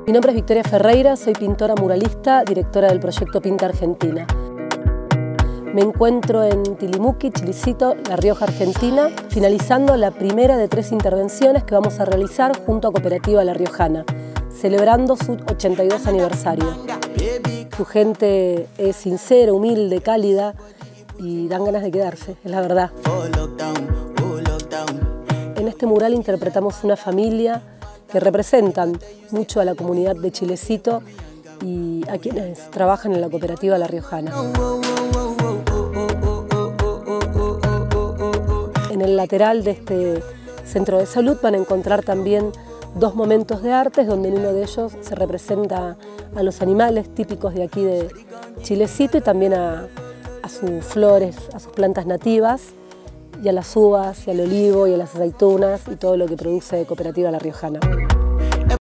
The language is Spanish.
Mi nombre es Victoria Ferreira, soy pintora muralista, directora del proyecto Pinta Argentina. Me encuentro en Tilimuqui, Chilecito, La Rioja, Argentina, finalizando la primera de 3 intervenciones que vamos a realizar junto a Cooperativa La Riojana, celebrando su 82 aniversario. Su gente es sincera, humilde, cálida y dan ganas de quedarse, es la verdad. En este mural interpretamos una familia que representan mucho a la comunidad de Chilecito y a quienes trabajan en la Cooperativa La Riojana. En el lateral de este centro de salud van a encontrar también 2 momentos de artes, donde en uno de ellos se representa a los animales típicos de aquí de Chilecito y también a sus flores, a sus plantas nativas, y a las uvas, y al olivo, y a las aceitunas, y todo lo que produce Cooperativa La Riojana.